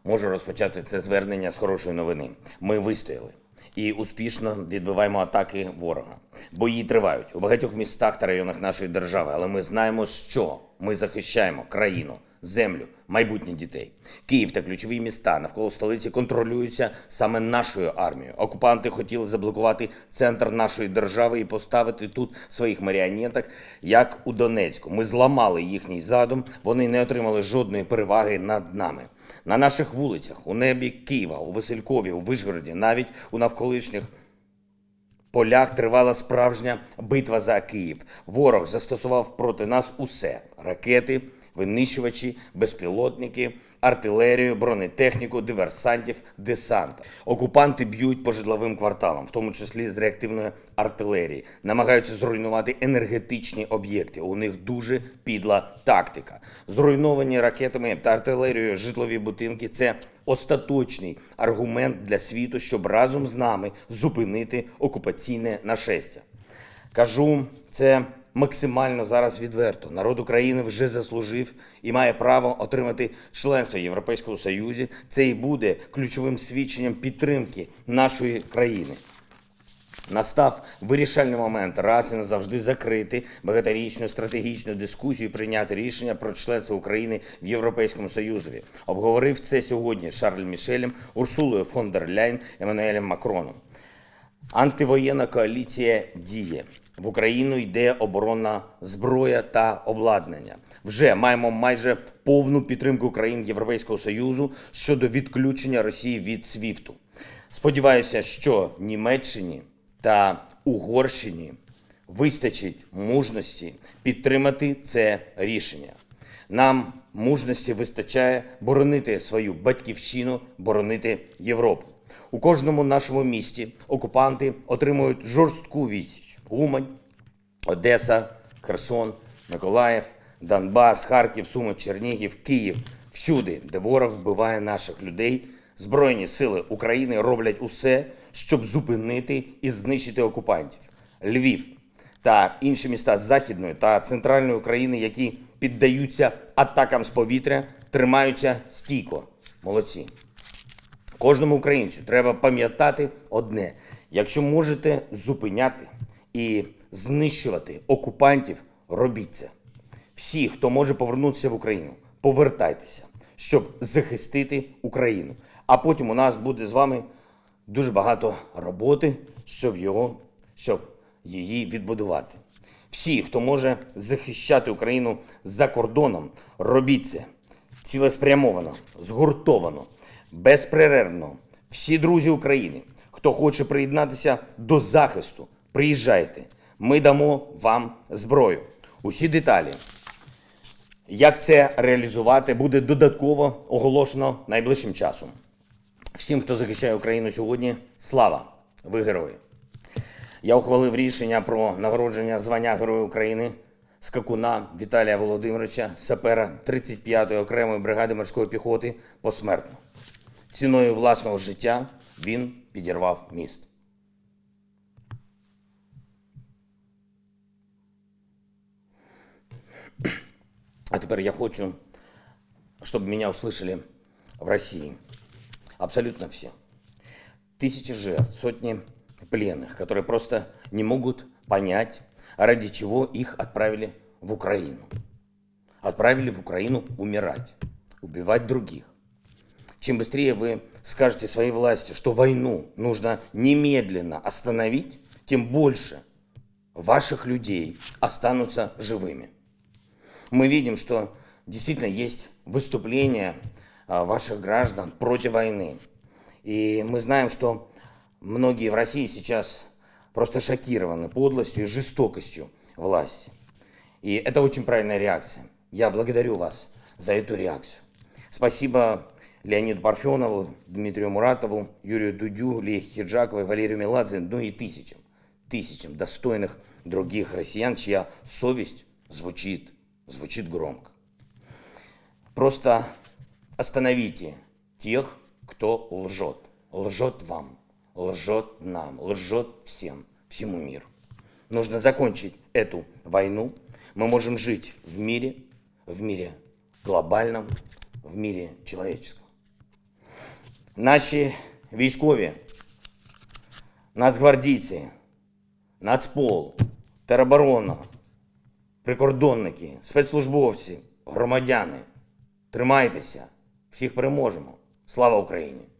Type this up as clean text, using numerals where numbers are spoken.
Можу розпочати це звернення з хорошої новини. Ми вистояли і успішно відбиваємо атаки ворога. Бої тривають у багатьох містах та районах нашої держави, але ми знаємо, що ми захищаємо країну, землю, майбутнє дітей. Київ та ключові міста навколо столиці контролюються саме нашою армією. Окупанти хотіли заблокувати центр нашої держави і поставити тут своїх маріонеток, як у Донецьку. Ми зламали їхній задум, вони не отримали жодної переваги над нами. На наших вулицях, у небі Києва, у Василькові, у Вишгороді, навіть у навколишніх полях тривала справжня битва за Київ. Ворог застосував проти нас усе – ракети, винищувачі, безпілотники, артилерію, бронетехніку, диверсантів, десант. Окупанти б'ють по житловим кварталам, в тому числі з реактивної артилерії, намагаються зруйнувати енергетичні об'єкти. У них дуже підла тактика. Зруйновані ракетами та артилерією житлові будинки – це остаточний аргумент для світу, щоб разом з нами зупинити окупаційне нашестя. Кажу це максимально зараз відверто. Народ України вже заслужив і має право отримати членство в Європейському Союзі. Це і буде ключовим свідченням підтримки нашої країни. Настав вирішальний момент раз і назавжди закрити багаторічну стратегічну дискусію і прийняти рішення про членство України в Європейському Союзі. Обговорив це сьогодні з Шарлем Мішелем, Урсулою фон дер Ляйн, Еммануелем Макроном. Антивоєнна коаліція діє. В Україну йде оборонна зброя та обладнання. Вже маємо майже повну підтримку країн Європейського Союзу щодо відключення Росії від СВІФТу. Сподіваюся, що Німеччині та Угорщині вистачить мужності підтримати це рішення. Нам мужності вистачає боронити свою батьківщину, боронити Європу. У кожному нашому місті окупанти отримують жорстку відсіч. Умань, Одеса, Херсон, Миколаїв, Донбас, Харків, Суми, Чернігів, Київ. Всюди, де ворог вбиває наших людей, Збройні сили України роблять усе, щоб зупинити і знищити окупантів. Львів та інші міста Західної та Центральної України, які піддаються атакам з повітря, тримаються стійко. Молодці. Кожному українцю треба пам'ятати одне. Якщо можете зупиняти і знищувати окупантів, робіть це. Всі, хто може повернутися в Україну, повертайтеся, щоб захистити Україну. А потім у нас буде з вами дуже багато роботи, щоб її відбудувати. Всі, хто може захищати Україну за кордоном, робіть це цілеспрямовано, згуртовано, безперервно. Всі друзі України, хто хоче приєднатися до захисту, приїжджайте, ми дамо вам зброю. Усі деталі, як це реалізувати, буде додатково оголошено найближчим часом. Всім, хто захищає Україну сьогодні, слава! Ви герої! Я ухвалив рішення про нагородження звання Героя України скакуна Віталія Володимировича, сапера 35-ї окремої бригади морської піхоти, посмертно. Ціною власного життя він підірвав міст. А теперь я хочу, чтобы меня услышали в России. Абсолютно все. Тысячи жертв, сотни пленных, которые просто не могут понять, ради чего их отправили в Украину. Отправили в Украину умирать, убивать других. Чем быстрее вы скажете своей власти, что войну нужно немедленно остановить, тем больше ваших людей останутся живыми. Мы видим, что действительно есть выступления ваших граждан против войны. И мы знаем, что многие в России сейчас просто шокированы подлостью и жестокостью власти. И это очень правильная реакция. Я благодарю вас за эту реакцию. Спасибо Леониду Парфенову, Дмитрию Муратову, Юрию Дудю, Лехе Хиджаковой, Валерию Меладзе, ну и тысячам достойных других россиян, чья совесть звучит громко. Просто остановите тех, кто лжет. Лжет вам, лжет нам, лжет всему миру. Нужно закончить эту войну. Мы можем жить в мире глобальном, в мире человеческом. Наші військові, нацгвардійці, Нацпол, тероборона, прикордонники, спецслужбовці, громадяни. Тримайтеся, всіх переможемо. Слава Україні!